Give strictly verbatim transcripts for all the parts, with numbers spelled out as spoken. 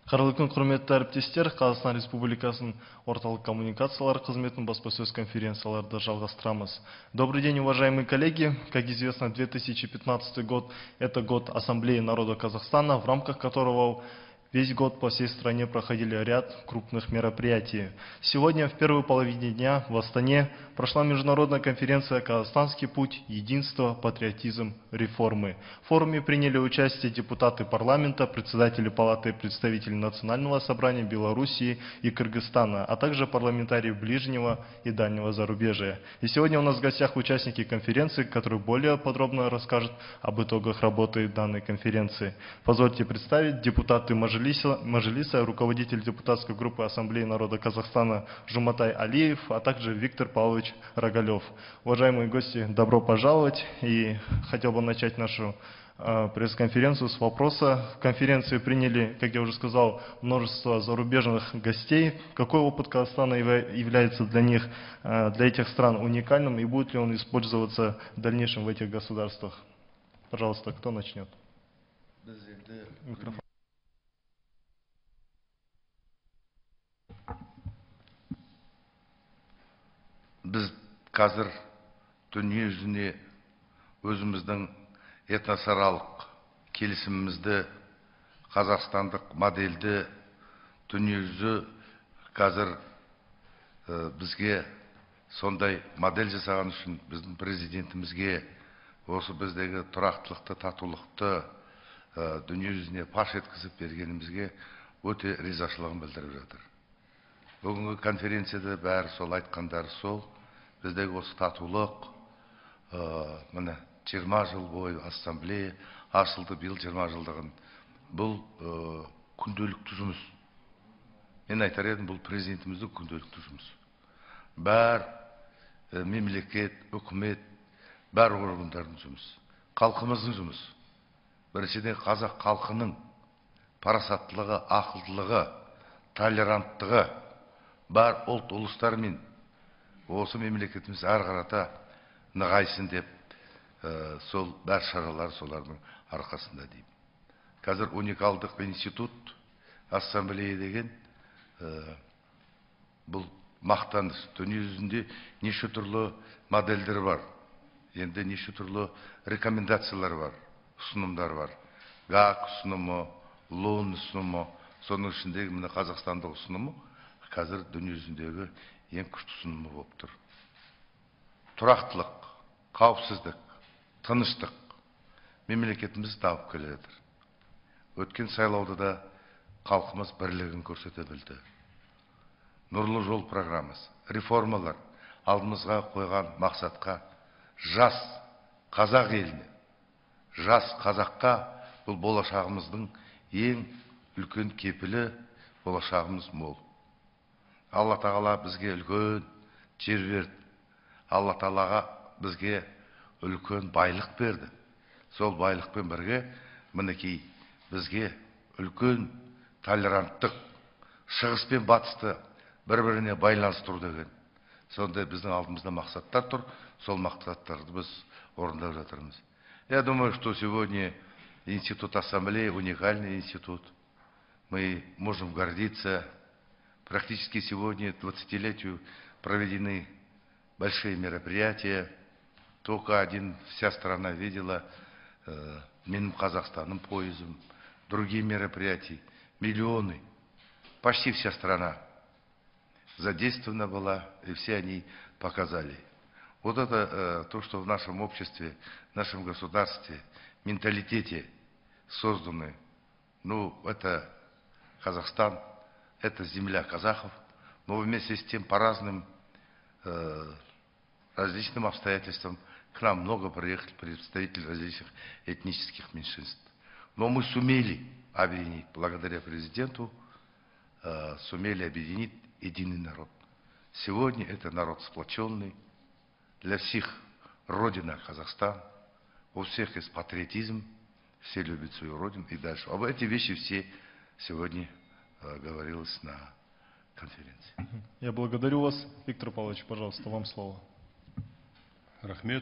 Қайырлы күн, құрметті әріптестер. Қазақстан Республикасының орталық коммуникациялар қызметінің баспасөз конференцияларды жалғастырамыз. Добрый день, уважаемые коллеги. Как известно, две тысячи пятнадцатый год – это год Ассамблеи народа Казахстана, в рамках которого весь год по всей стране проходили ряд крупных мероприятий. Сегодня в первой половине дня в Астане прошла международная конференция «Казахстанский путь. Единство, патриотизм, реформы». В форуме приняли участие депутаты парламента, председатели Палаты представителей Национального собрания Белоруссии и Кыргызстана, а также парламентарии ближнего и дальнего зарубежья. И сегодня у нас в гостях участники конференции, которые более подробно расскажут об итогах работы данной конференции. Позвольте представить депутаты Мажилиса, Мажилиса, руководитель депутатской группы Ассамблеи народа Казахстана Жуматай Алиев, а также Виктор Павлович Рогалев. Уважаемые гости, добро пожаловать. И хотел бы начать нашу э, пресс-конференцию с вопроса. В конференции приняли, как я уже сказал, множество зарубежных гостей. Какой опыт Казахстана является для них, э, для этих стран уникальным, и будет ли он использоваться в дальнейшем в этих государствах? Пожалуйста, кто начнет? Микрофон. Біз қазір дүние жүзіне өзіміздің этносаралық келісімімізді, қазақстандық модельді дүние жүзі қазір бізге сондай модель жасаған үшін біздің президентімізге осы біздегі тұрақтылықты, татулықты дүние жүзіне паш еткізіп бергенімізге өте ризашылығын білдіріп жатыр. Бүгінгі конференцияда бәрі сол айтқандары сол. Біздегі осы татулық, міне жиырма жыл бойы ассамблея ашылды, биыл жиырма жылдығын. Бұл күнделікті жұмыс. Мен айтар едім, бұл президентіміздің күнделікті жұмыс. Бәр мемлекет, үкімет, бәр органдардың жұмыс. Халқымыздың жұмыс. Біріншіден қазақ халқының парасаттылығы, ақылдылығы, толеранттығы бар ұлт ұлыстар мен осы мемлекетіміз әрі қарата нығайсын деп сол бәр шаралар солардың арқасында деймін. Қазір уникалдық институт, ассамблея деген бұл мақтаныш. Дүние жүзінде неше түрлі модельдер бар. Енді неше түрлі рекомендациялар бар, ұсынымдар бар. ГАК ұсынымы, ЛОН ұсынымы, соның ішіндегі міне қазақстандық ұсынымы қазір дүние жүзіндегі ең күшті ұсынымы болып тұр. Тұрақтылық, қауіпсіздік, тыныштық мемлекетіміз дамып келе жатыр. Өткен сайлауда да халқымыз бірлігін көрсете білді. Нұрлы жол программасы, реформалар алдымызға қойған мақсатқа жас қазақ еліне, жас қазаққа бұл болашағымыздың ең үлкен кепілі, болашағымыз мол. Алла тағала бізге үлкен жер берді. Алла тағалаға бізге үлкен байлық берді. Сол байлықпен бірге мінекей бізге үлкен толеранттық, шығыс пен батысты бір-біріне байланыстыру деген. Сондай біздің алдымызда мақсаттар тұр. Сол мақсаттарды біз орындап жатырмыз. Я думаю, что сегодня институт ассамблеи уникальный институт. Мы можем гордиться. Практически сегодня двадцатилетию проведены большие мероприятия. Только один, вся страна видела э, Миным Казахстаном поездом, другие мероприятия. Миллионы, почти вся страна задействована была, и все они показали. Вот это э, то, что в нашем обществе, в нашем государстве, менталитете созданы. Ну, это Казахстан. Это земля казахов, но вместе с тем по разным э, различным обстоятельствам к нам много приехали представители различных этнических меньшинств. Но мы сумели объединить, благодаря президенту, э, сумели объединить единый народ. Сегодня это народ сплоченный, для всех родина Казахстан, у всех есть патриотизм, все любят свою родину и дальше. Об эти вещи все сегодня говорилось на конференции. Я благодарю вас. Виктор Павлович, пожалуйста, вам слово. Рахмет.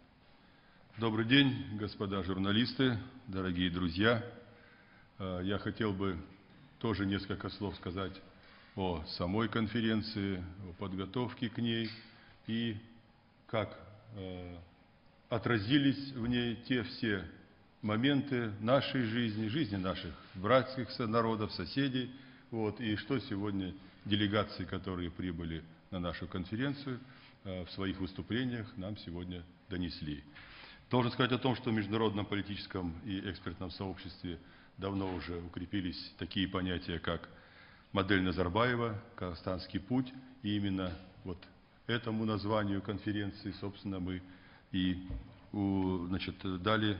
Добрый день, господа журналисты, дорогие друзья. Я хотел бы тоже несколько слов сказать о самой конференции, о подготовке к ней и как э, отразились в ней те все моменты нашей жизни, жизни наших братских народов, соседей, вот, и что сегодня делегации, которые прибыли на нашу конференцию, э, в своих выступлениях нам сегодня донесли. Должен сказать о том, что в международном политическом и экспертном сообществе давно уже укрепились такие понятия, как модель Назарбаева, казахстанский путь, и именно вот этому названию конференции, собственно, мы и значит, дали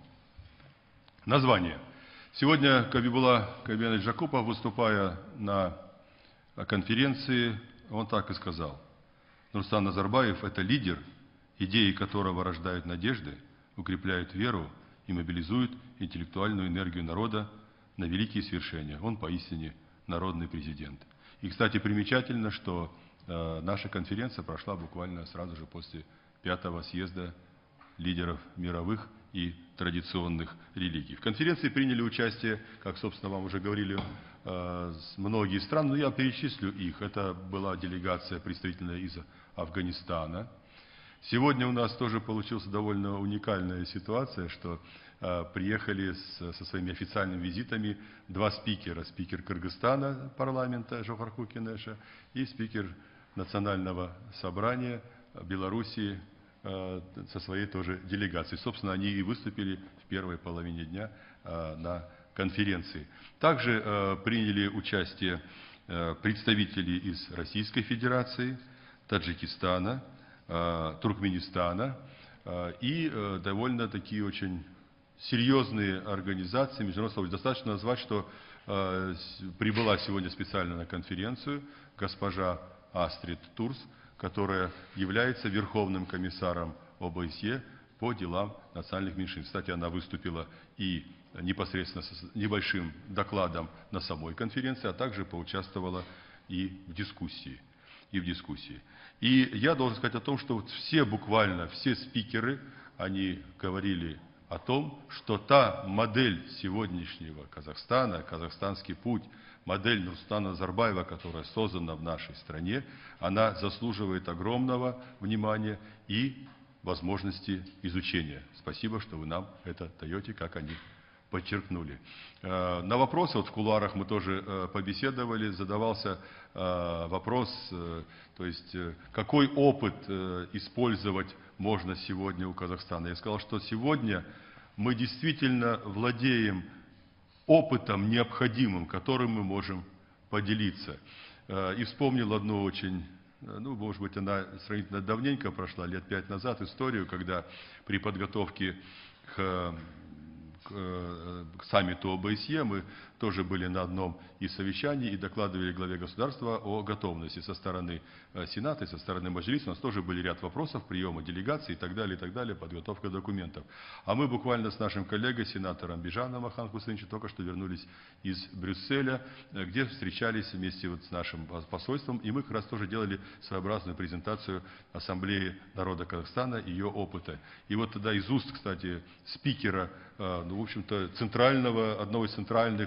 название. Сегодня Кабибулла Кабинович Жакупов, выступая на конференции, он так и сказал: Нурсултан Назарбаев – это лидер, идеи которого рождают надежды, укрепляют веру и мобилизуют интеллектуальную энергию народа на великие свершения. Он поистине народный президент. И, кстати, примечательно, что э, наша конференция прошла буквально сразу же после пятого съезда лидеров мировых и традиционных религий. В конференции приняли участие, как, собственно, вам уже говорили, э, многие страны, но я перечислю их. Это была делегация представительная из Афганистана. Сегодня у нас тоже получилась довольно уникальная ситуация, что э, приехали с, со своими официальными визитами два спикера. Спикер Кыргызстана парламента Жохар Кенеша и спикер Национального собрания Белоруссии э, со своей тоже делегацией. Собственно, они и выступили в первой половине дня э, на конференции. Также э, приняли участие э, представители из Российской Федерации, Таджикистана, Туркменистана и довольно такие очень серьезные организации международного сообщества. Достаточно назвать, что прибыла сегодня специально на конференцию госпожа Астрид Турс, которая является Верховным комиссаром ОБСЕ по делам национальных меньшинств. Кстати, она выступила и непосредственно с небольшим докладом на самой конференции, а также поучаствовала и в дискуссии. И в дискуссии. И я должен сказать о том, что вот все буквально, все спикеры, они говорили о том, что та модель сегодняшнего Казахстана, казахстанский путь, модель Нурсултана Назарбаева, которая создана в нашей стране, она заслуживает огромного внимания и возможности изучения. Спасибо, что вы нам это даете, как они подчеркнули. На вопросы, вот в кулуарах мы тоже побеседовали, задавался вопрос, то есть какой опыт использовать можно сегодня у Казахстана. Я сказал, что сегодня мы действительно владеем опытом необходимым, которым мы можем поделиться. И вспомнил одну очень, ну, может быть, она сравнительно давненько прошла, лет пять назад, историю, когда при подготовке к к саммиту ОБСЕ мы тоже были на одном из совещаний и докладывали главе государства о готовности со стороны Сената и со стороны Маджлиса. У нас тоже были ряд вопросов, приема делегаций и так далее, и так далее, подготовка документов. А мы буквально с нашим коллегой, сенатором Бижаном Ахан Хусейновичем, только что вернулись из Брюсселя, где встречались вместе вот с нашим посольством, и мы как раз тоже делали своеобразную презентацию Ассамблеи народа Казахстана, ее опыта. И вот тогда из уст, кстати, спикера, ну, в общем-то, центрального, одного из центральных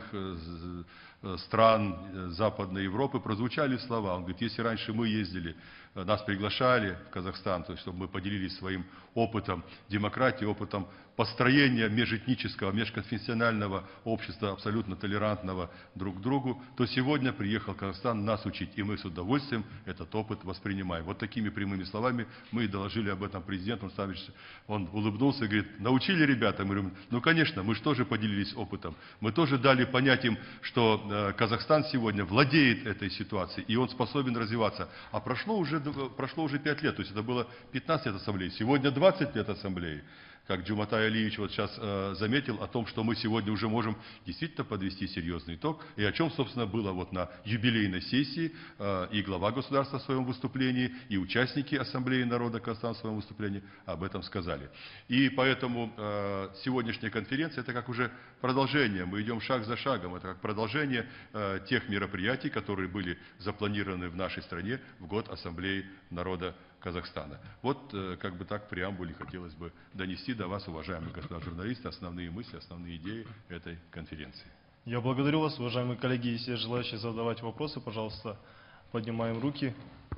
стран Западной Европы прозвучали слова. Он говорит, если раньше мы ездили, нас приглашали в Казахстан, то есть, чтобы мы поделились своим опытом демократии, опытом построения межэтнического, межконфессионального общества, абсолютно толерантного друг к другу, то сегодня приехал Казахстан нас учить, и мы с удовольствием этот опыт воспринимаем. Вот такими прямыми словами мы и доложили об этом президенту. Он, он улыбнулся и говорит, научили ребята? Мы говорим, ну конечно, мы же тоже поделились опытом. Мы тоже дали понять им, что э, Казахстан сегодня владеет этой ситуацией, и он способен развиваться. А прошло уже, прошло уже пять лет, то есть это было пятнадцать лет ассамблеи, сегодня двадцать лет ассамблеи. Как Джуматай Алиевич вот сейчас э, заметил о том, что мы сегодня уже можем действительно подвести серьезный итог, и о чем, собственно, было вот на юбилейной сессии э, и глава государства в своем выступлении, и участники Ассамблеи народа Казахстана в своем выступлении об этом сказали. И поэтому э, сегодняшняя конференция – это как уже продолжение, мы идем шаг за шагом, это как продолжение э, тех мероприятий, которые были запланированы в нашей стране в год Ассамблеи народа Казахстана. Вот как бы так в преамбуле хотелось бы донести до вас, уважаемые господа журналисты, основные мысли, основные идеи этой конференции. Я благодарю вас, уважаемые коллеги. Если есть желающие задавать вопросы, пожалуйста, поднимаем руки.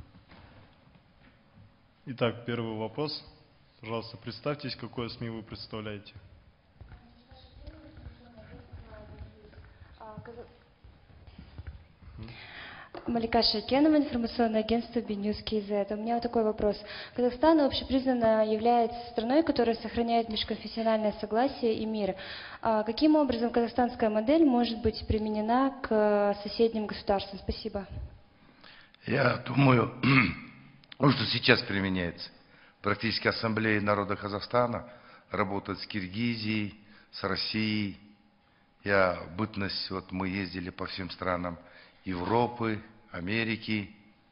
Итак, первый вопрос. Пожалуйста, представьтесь, какое СМИ вы представляете. Малика Шайкенова, информационное агентство би-ньюс кей зет. У меня вот такой вопрос. Казахстан общепризнанно является страной, которая сохраняет межконфессиональное согласие и мир. А каким образом казахстанская модель может быть применена к соседним государствам? Спасибо. Я думаю, что сейчас применяется. Практически Ассамблея народа Казахстана работает с Киргизией, с Россией. Я бытность, вот мы ездили по всем странам Европы, Америки.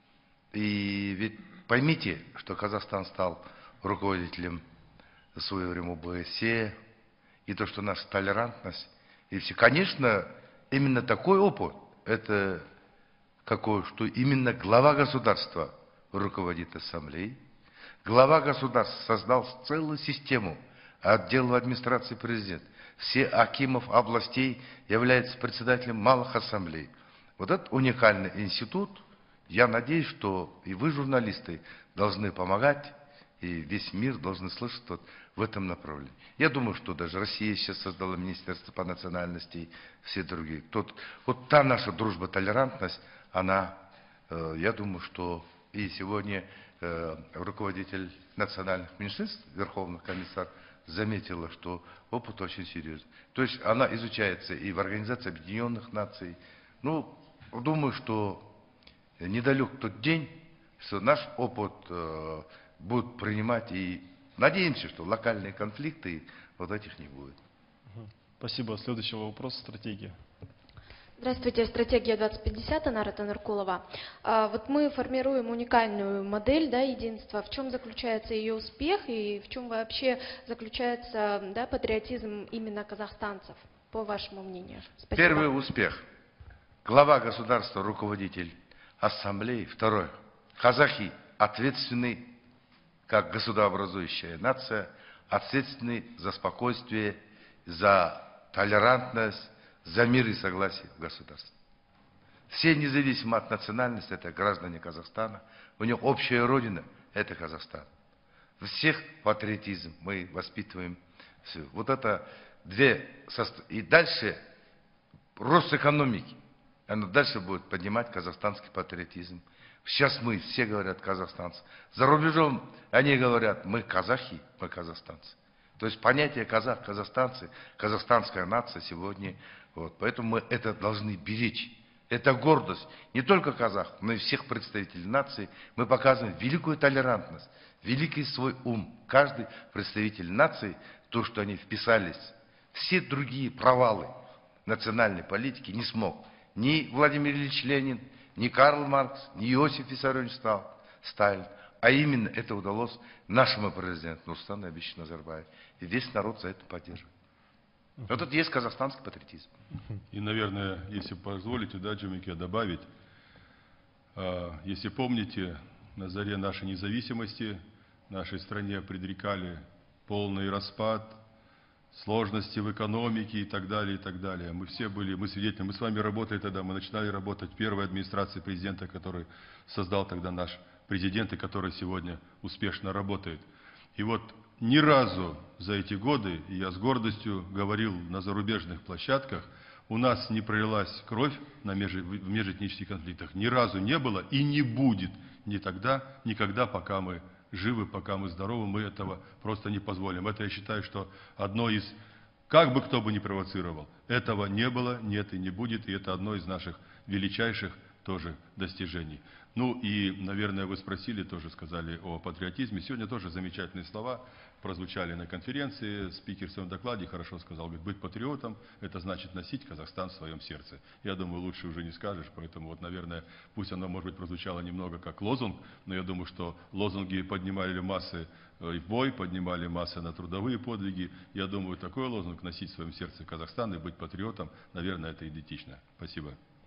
И ведь поймите, что Казахстан стал руководителем в свое время о бэ эс е, и то, что наша толерантность, и все. Конечно, именно такой опыт, это какой, что именно глава государства руководит ассамблеей. Глава государства создал целую систему отделов администрации президента. Все акимов областей являются председателем малых ассамблей. Вот этот уникальный институт, я надеюсь, что и вы, журналисты, должны помогать, и весь мир должен слышать вот в этом направлении. Я думаю, что даже Россия сейчас создала Министерство по национальности и все другие. Тот, вот та наша дружба, толерантность, она, э, я думаю, что и сегодня э, руководитель национальных меньшинств, Верховный комиссар, заметила, что опыт очень серьезный. То есть она изучается и в Организации Объединенных Наций. Ну, думаю, что недалек тот день, что наш опыт э, будут принимать, и надеемся, что локальные конфликты вот этих не будет. Спасибо. Следующий вопрос. Стратегия. Здравствуйте, стратегия двадцать пятьдесят, Анара Танаркулова. А, вот мы формируем уникальную модель, да, единства. В чем заключается ее успех и в чем вообще заключается, да, патриотизм именно казахстанцев, по вашему мнению? Спасибо. Первый успех. Глава государства, руководитель ассамблеи. Второе. Казахи ответственны, как государообразующая нация, ответственны за спокойствие, за толерантность, за мир и согласие в государстве. Все, независимо от национальности, это граждане Казахстана. У них общая родина – это Казахстан. Всех патриотизм мы воспитываем. Все. Вот это две... И дальше рост экономики. Оно дальше будет поднимать казахстанский патриотизм. Сейчас мы, все говорят казахстанцы. За рубежом они говорят, мы казахи, мы казахстанцы. То есть понятие казах, казахстанцы, казахстанская нация сегодня, вот, поэтому мы это должны беречь. Это гордость не только казах, но и всех представителей нации. Мы показываем великую толерантность, великий свой ум. Каждый представитель нации, то, что они вписались, все другие провалы национальной политики не смог. Ни Владимир Ильич Ленин, ни Карл Маркс, ни Иосиф Виссарионович Сталин. А именно это удалось нашему президенту Нурсултану Абишевичу Назарбаеву. И весь народ за это поддерживает. Вот это и есть казахстанский патриотизм. И, наверное, если позволите, да, Джумике, добавить, если помните, на заре нашей независимости нашей стране предрекали полный распад, сложности в экономике и так далее, и так далее. Мы все были, мы свидетели, мы с вами работали тогда, мы начинали работать в первой администрации президента, который создал тогда наш президент и который сегодня успешно работает. И вот ни разу за эти годы, и я с гордостью говорил на зарубежных площадках, у нас не пролилась кровь на меж, в межэтнических конфликтах. Ни разу не было и не будет ни тогда, никогда, пока мы живы, пока мы здоровы, мы этого просто не позволим. Это я считаю, что одно из, как бы кто бы ни провоцировал, этого не было, нет и не будет, и это одно из наших величайших тоже достижений. Ну и, наверное, вы спросили, тоже сказали о патриотизме. Сегодня тоже замечательные слова прозвучали на конференции. Спикер в своем докладе хорошо сказал, говорит, быть патриотом – это значит носить Казахстан в своем сердце. Я думаю, лучше уже не скажешь, поэтому вот, наверное, пусть оно, может быть, прозвучало немного как лозунг, но я думаю, что лозунги поднимали массы в бой, поднимали массы на трудовые подвиги. Я думаю, такой лозунг носить в своем сердце Казахстан и быть патриотом, наверное, это идентично. Спасибо.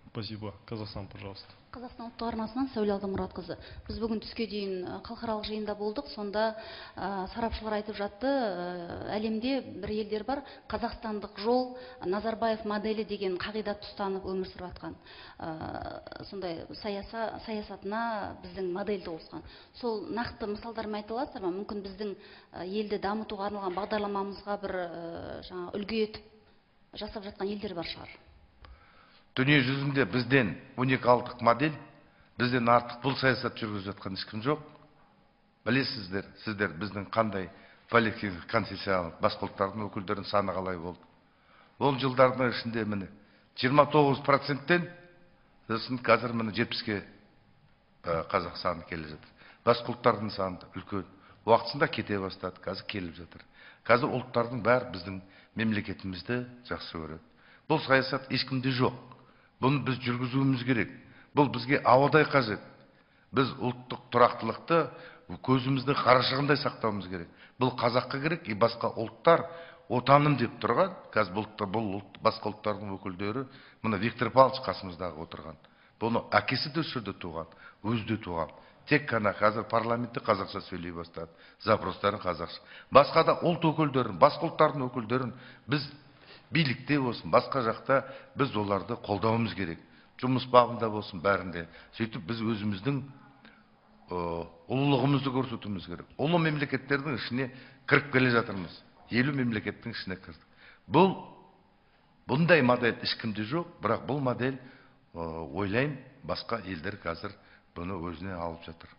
Спасибо. Казахстан, пожалуйста. Қазақстан ұлттық арнасынан Сәуле Алдамұратқызы. Біз бүгін түске дейін халықаралық жиында болдық. Сонда ә, сарапшылар айтып жатты, ә, әлемде бір елдер бар, қазақстандық жол, Назарбаев моделі деген қағидат ұстанып өмір сүріп жатқан. Ә, сондай саяса, саясатына біздің модельді қосқан. Сол нақты мысалдармен айта аласыздар ма? Мүмкін біздің елді дамытуға арналған бағдарламамызға бір ә, жаңа үлгі етіп жасап жатқан елдер бар шығар. Дүние жүзінде бізден уникалдық модель, бізден артық бұл саясат жүргізіп жатқан ешкім жоқ. Білесіздер, сіздер біздің қандай коллективтік конфессионалдық басқа ұлттардың өкілдерінің саны қалай болды. Ол жылдардың ішінде міне жиырма тоғыз проценттен қазір міне жетпіске қазақ саны келе жатыр. Басқа ұлттардың саны үлкен. Уақытысында кете бастады, қазір келіп жатыр. Қазір ұлттардың бәрі біздің мемлекетімізді жақсы көреді. Бұл саясат ешкімде жоқ. Бұны біз жүргізуіміз керек. Бұл бізге ауадай қажет. Біз ұлттық тұрақтылықты көзіміздің қарашығындай сақтауымыз керек. Бұл қазаққа керек, и басқа ұлттар отаным деп тұрған. Қазір бұл ұлт, басқа ұлттардың өкілдері, мына Виктор Павлович қасымыздағы отырған. Бұны әкесі де осы жерде туған, өзі де туған. Тек қана қазір парламентте қазақша сөйлей бастады. Запростарын қазақша. Басқа да ұлт өкілдерін, басқа ұлттардың өкілдерін біз билікте болсын, басқа жақта біз оларды қолдауымыз керек. Жұмыс бабында болсын, бәрінде. Сөйтіп біз өзіміздің ұлылығымызды көрсетуіміз керек. Ұлы мемлекеттердің ішіне кіріп келе жатырмыз. Елу мемлекеттің ішіне кірдік. Бұл бұндай модель ешкімде жоқ, бірақ бұл модель ойлайым басқа елдер қазір бұны өзіне алып жатыр.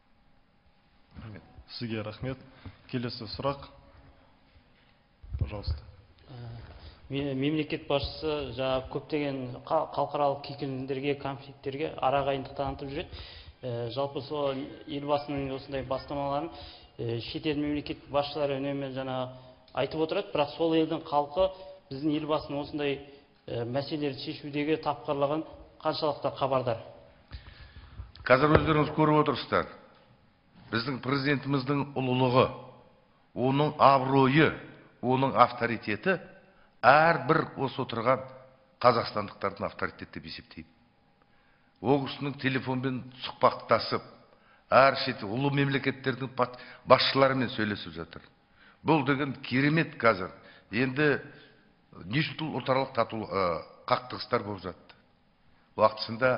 Сізге рахмет. Келесі сұрақ. Пожалуйста. Мемлекет басшысы жаңа көптеген халықаралық кикілдерге, конфликттерге арағайындық танытып жүреді. Жалпы сол елбасының осындай бастамаларын шетел мемлекет басшылары үнемі жаңа айтып отырады, бірақ сол елдің халқы біздің елбасының осындай мәселелерді шешудегі тапқырлығын қаншалықты хабардар? Қазір өздеріңіз көріп отырсыздар. Біздің президентіміздің ұлылығы, оның абыройы, оның авторитеті әрбір осы отырған қазақстандықтардың авторитеті деп есептейді. Ол кісінің телефонмен сұхбаттасып, әр шет ұлы мемлекеттердің басшыларымен сөйлесіп жатыр. Бұл деген керемет қазір. Енді неше ұлтаралық қақтығыстар болып жатты. Уақытысында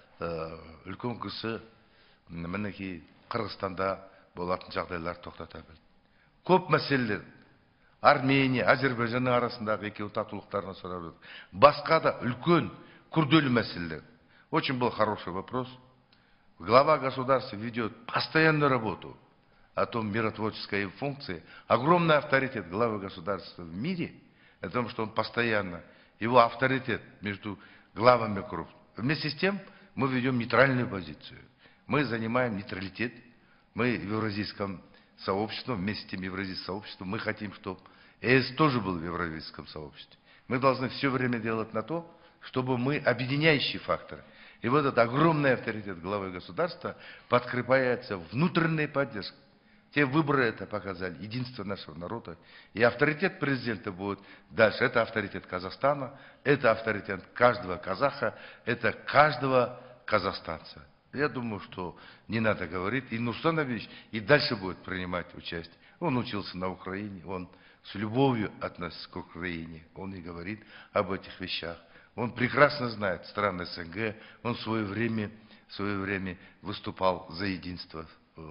үлкен кісі мінекей Қырғызстанда болатын жағдайлар тоқтата білді. Көп мәселелер Армения, Азербайжанның арасындағы екеуі татулықтарына сұрап жатыр. Басқа да үлкен күрделі мәселелер. Очень был хороший вопрос. Глава государства ведет постоянную работу о том миротворческой функции. Огромный авторитет главы государства в мире, о том, что он постоянно, его авторитет между главами групп. Вместе с тем мы ведем нейтральную позицию. Мы занимаем нейтралитет. Мы в евразийском сообществе, вместе с тем евразийским сообществом, мы хотим, чтобы ЕС тоже был в евразийском сообществе. Мы должны все время делать на то, чтобы мы объединяющий фактор. И вот этот огромный авторитет главы государства подкрепляется внутренней поддержкой. Те выборы это показали, единство нашего народа. И авторитет президента будет дальше. Это авторитет Казахстана, это авторитет каждого казаха, это каждого казахстанца. Я думаю, что не надо говорить. И Нурсултан Абишевич и дальше будет принимать участие. Он учился на Украине, он с любовью относится к Украине. Он и говорит об этих вещах. Он прекрасно знает страны СНГ. Он в свое время, в свое время выступал за единство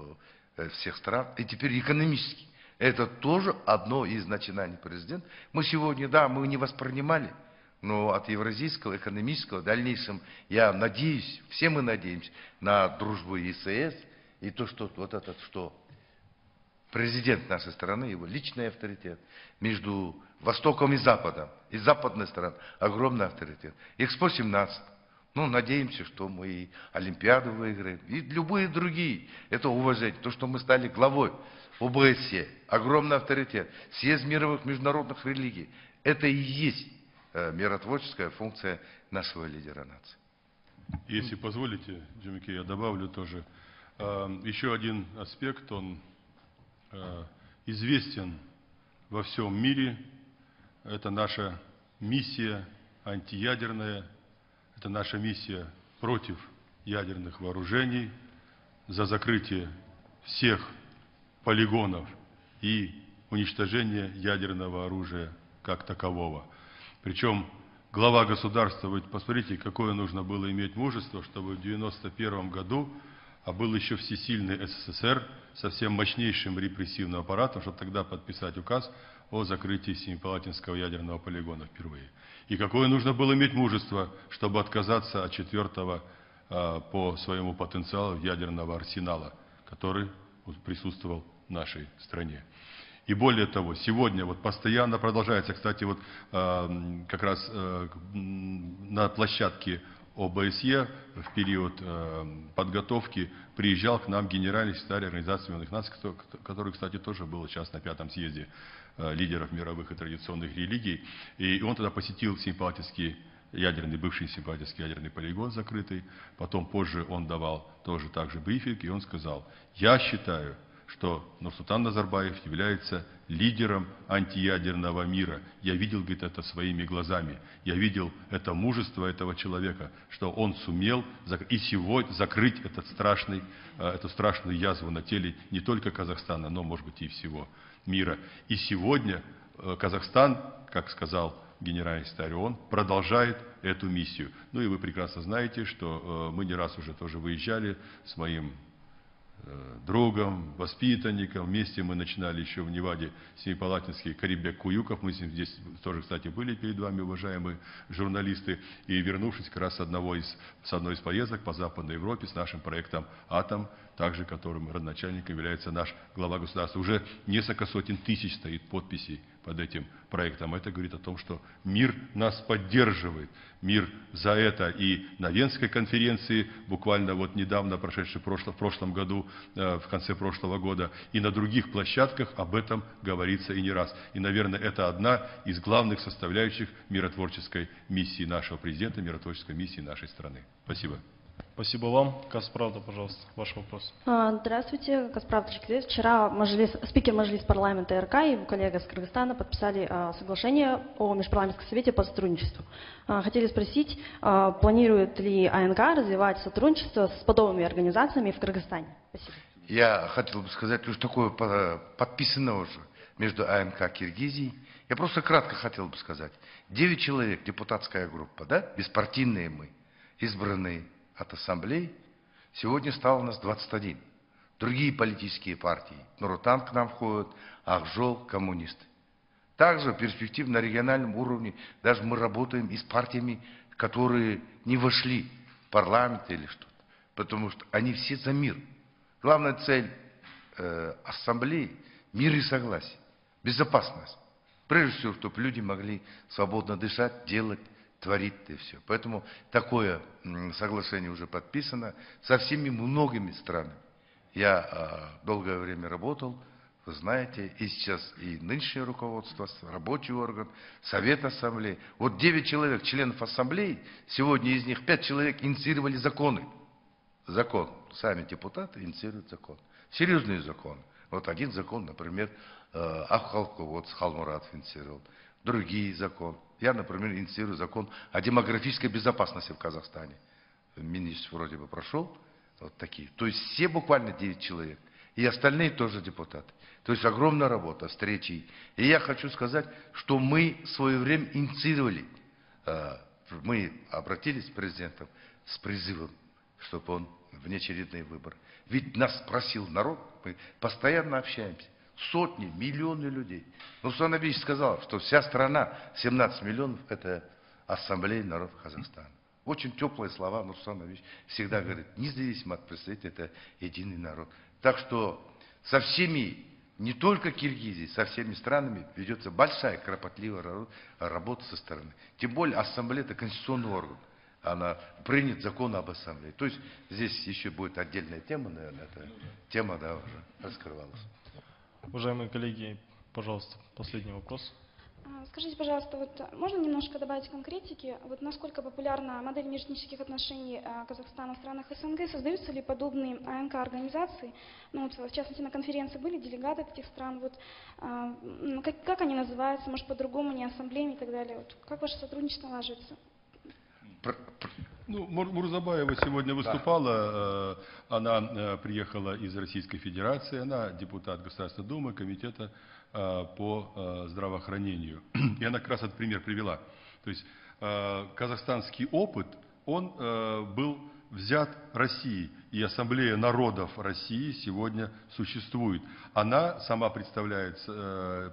всех стран. И теперь экономически. Это тоже одно из начинаний президента. Мы сегодня, да, мы не воспринимали. Но от евразийского, экономического, в дальнейшем, я надеюсь, все мы надеемся на дружбу ЕС, и то, что вот этот, что президент нашей страны, его личный авторитет, между Востоком и Западом, и западной стороны, огромный авторитет. Экспо семнадцать, ну, надеемся, что мы и Олимпиаду выиграем, и любые другие, это уважение, то, что мы стали главой ОБСЕ, огромный авторитет, съезд мировых международных религий, это и есть миротворческая функция нашего лидера нации. Если позволите, Джумике, я добавлю тоже. Еще один аспект, он известен во всем мире. Это наша миссия антиядерная. это наша миссия против ядерных вооружений, за закрытие всех полигонов и уничтожение ядерного оружия как такового. Причем глава государства, вы посмотрите, какое нужно было иметь мужество, чтобы в девяносто первом году, а был еще всесильный СССР со всем мощнейшим репрессивным аппаратом, чтобы тогда подписать указ о закрытии Семипалатинского ядерного полигона впервые. И какое нужно было иметь мужество, чтобы отказаться от четвертого а, по своему потенциалу ядерного арсенала, который присутствовал в нашей стране. И более того, сегодня вот постоянно продолжается, кстати, вот э, как раз э, на площадке О Бэ Эс Е в период э, подготовки приезжал к нам генеральный секретарь Организации Объединенных Наций, который, кстати, тоже был сейчас на пятом съезде э, лидеров мировых и традиционных религий. И он тогда посетил Семипалатинский ядерный, бывший Семипалатинский ядерный полигон закрытый. Потом позже он давал тоже также брифинг, и он сказал: я считаю, что Нурсултан Назарбаев является лидером антиядерного мира. Я видел, говорит, это своими глазами. Я видел это мужество этого человека, что он сумел и сегодня закрыть этот страшный, эту страшную язву на теле не только Казахстана, но, может быть, и всего мира. И сегодня Казахстан, как сказал генеральный секретарь ООН, продолжает эту миссию. Ну и вы прекрасно знаете, что мы не раз уже тоже выезжали с моим другом, воспитанником. Вместе мы начинали еще в Неваде Семипалатинский Карибек Куюков. Мы с ним здесь тоже, кстати, были перед вами, уважаемые журналисты. И вернувшись как раз с, одного из, с одной из поездок по Западной Европе с нашим проектом «Атом», также которым родоначальником является наш глава государства. Уже несколько сотен тысяч стоит подписей под этим проектом. Это говорит о том, что мир нас поддерживает. Мир за это и на Венской конференции, буквально вот недавно прошедшей в прошлом, в прошлом году, э, в конце прошлого года, и на других площадках об этом говорится и не раз. И, наверное, это одна из главных составляющих миротворческой миссии нашего президента, миротворческой миссии нашей страны. Спасибо. Спасибо вам. Казправда, пожалуйста, ваш вопрос. Здравствуйте, Казправда Жекилес. Вчера Мажилис, спикер Мажилис парламента РК и его коллега из Кыргызстана подписали а, соглашение о межпарламентском совете по сотрудничеству. А, хотели спросить, а, планирует ли А Н К развивать сотрудничество с подобными организациями в Кыргызстане? Спасибо. Я хотел бы сказать, что такое подписано уже между А Н К и Киргизией. Я просто кратко хотел бы сказать. Девять человек, депутатская группа, да, беспартийные мы, избранные от ассамблеи, сегодня стало у нас двадцать один. Другие политические партии, Нур-Отан к нам входят, Акжол, коммунисты. Также в перспективе на региональном уровне даже мы работаем и с партиями, которые не вошли в парламент или что-то, потому что они все за мир. Главная цель э, ассамблеи – мир и согласие, безопасность. Прежде всего, чтобы люди могли свободно дышать, делать, творит и все. Поэтому такое соглашение уже подписано со всеми многими странами. Я э, долгое время работал, вы знаете, и сейчас и нынешнее руководство, рабочий орган, Совет Ассамблеи. Вот девять человек, членов Ассамблеи, сегодня из них пять человек инициировали законы. Закон. Сами депутаты инициируют закон. Серьезные законы. Вот один закон, например, э, Ахалку, вот Халмуратов инициировал. Другие законы. Я, например, инициирую закон о демографической безопасности в Казахстане. Министр вроде бы прошел. Вот такие. То есть все буквально девять человек. И остальные тоже депутаты. То есть огромная работа, встречи. И я хочу сказать, что мы в свое время инициировали. Мы обратились к президенту с призывом, чтобы он внеочередные выборы. Ведь нас просил народ, мы постоянно общаемся. Сотни, миллионы людей. Но Нурсултан Абишевич сказал, что вся страна, семнадцать миллионов, это ассамблея народов Казахстана. Очень теплые слова Нурсултан Абишевич всегда говорит, независимо от представителей, это единый народ. Так что со всеми, не только Киргизией, со всеми странами ведется большая, кропотливая работа со стороны. Тем более ассамблея – это конституционный орган. Она принят закон об ассамблее. То есть здесь еще будет отдельная тема, наверное, эта тема, да, уже раскрывалась. Уважаемые коллеги, пожалуйста, последний вопрос. Скажите, пожалуйста, вот можно немножко добавить конкретики? Вот насколько популярна модель межэтнических отношений Казахстана в странах С Н Г? Создаются ли подобные А Н К-организации? Ну, вот, в частности, на конференции были делегаты этих стран. Вот, ну, как, как они называются? Может, по-другому, не ассамблеями и так далее? Вот, как ваше сотрудничество налаживается? Ну, Мур- Мурзабаева сегодня выступала, э, она э, приехала из Российской Федерации, она депутат Государственной Думы, комитета э, по э, здравоохранению. И она как раз этот пример привела. То есть э, казахстанский опыт, он э, был взят Россией, и Ассамблея народов России сегодня существует. Она сама представляет э,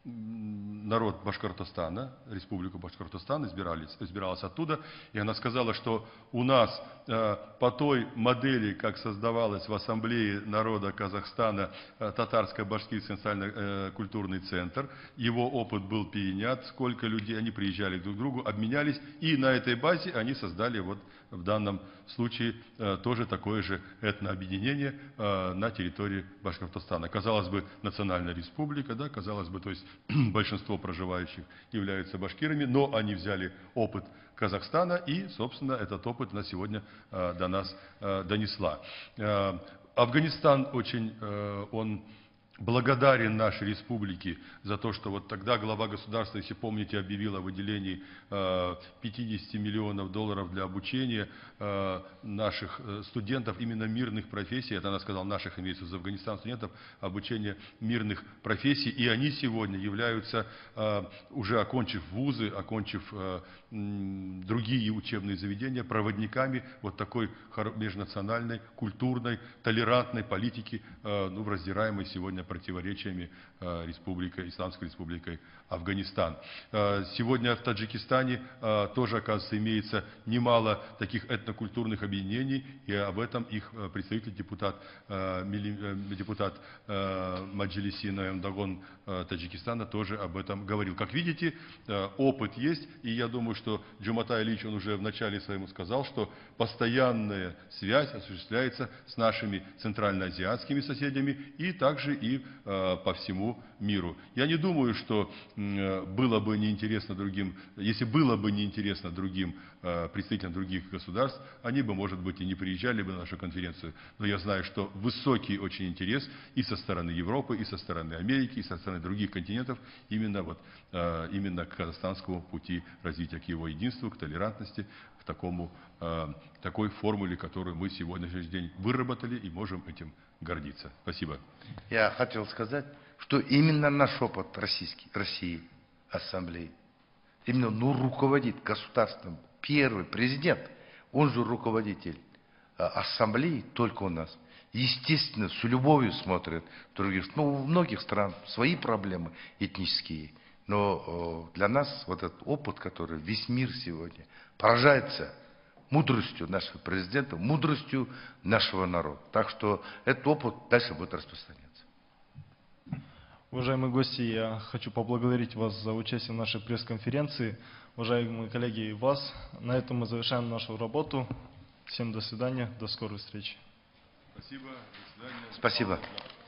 народ Башкортостана, республику Башкортостан, избирались, избиралась оттуда, и она сказала, что у нас э, по той модели, как создавалась в Ассамблее народа Казахстана э, татарско-башкирский социально-культурный центр, его опыт был перенят, сколько людей, они приезжали друг к другу, обменялись, и на этой базе они создали вот в данном случае э, тоже такое же этнообъединение э, на территории Башкортостана. Казалось бы, национальная республика, да, казалось бы, то есть большинство проживающих являются башкирами, но они взяли опыт Казахстана, и, собственно, этот опыт на сегодня э, до нас э, донесла. Э, Афганистан очень, э, он благодарен нашей республике за то, что вот тогда глава государства, если помните, объявил о выделении э, пятидесяти миллионов долларов для обучения э, наших студентов именно мирных профессий. Это она сказала, наших, имеется в виду, из Афганистана студентов, обучение мирных профессий. И они сегодня являются, э, уже окончив вузы, окончив э, другие учебные заведения, проводниками вот такой межнациональной, культурной, толерантной политики, э, ну, в раздираемой сегодня противоречиями э, республикой, Исламской республикой Афганистан. Э, сегодня в Таджикистане э, тоже, оказывается, имеется немало таких этнокультурных объединений, и об этом их представитель, депутат, э, мили, э, депутат э, Маджлиси Наемдагон э, Таджикистана тоже об этом говорил. Как видите, э, опыт есть, и я думаю, что Джуматай Ильич, он уже в начале своему сказал, что постоянная связь осуществляется с нашими центральноазиатскими соседями и также и э, по всему миру. Я не думаю, что э, было бы неинтересно другим, если было бы неинтересно другим э, представителям других государств, они бы, может быть, и не приезжали бы на нашу конференцию. Но я знаю, что высокий очень интерес и со стороны Европы, и со стороны Америки, и со стороны других континентов именно, вот, э, именно к казахстанскому пути развития, к его единству, к толерантности, к такому, э, такой формуле, которую мы сегодняшний день выработали и можем этим гордиться. Спасибо. Я хотел сказать, что именно наш опыт российский, России, Ассамблеи, именно ну, руководит государством. Первый президент, он же руководитель Ассамблеи, только у нас. Естественно, с любовью смотрят других. Ну, в многих странах свои проблемы этнические. Но для нас вот этот опыт, который весь мир сегодня поражается мудростью нашего президента, мудростью нашего народа. Так что этот опыт дальше будет распространяться. Уважаемые гости, я хочу поблагодарить вас за участие в нашей пресс-конференции. Уважаемые коллеги, и вас. На этом мы завершаем нашу работу. Всем до свидания, до скорой встречи. Спасибо. До свидания. Спасибо.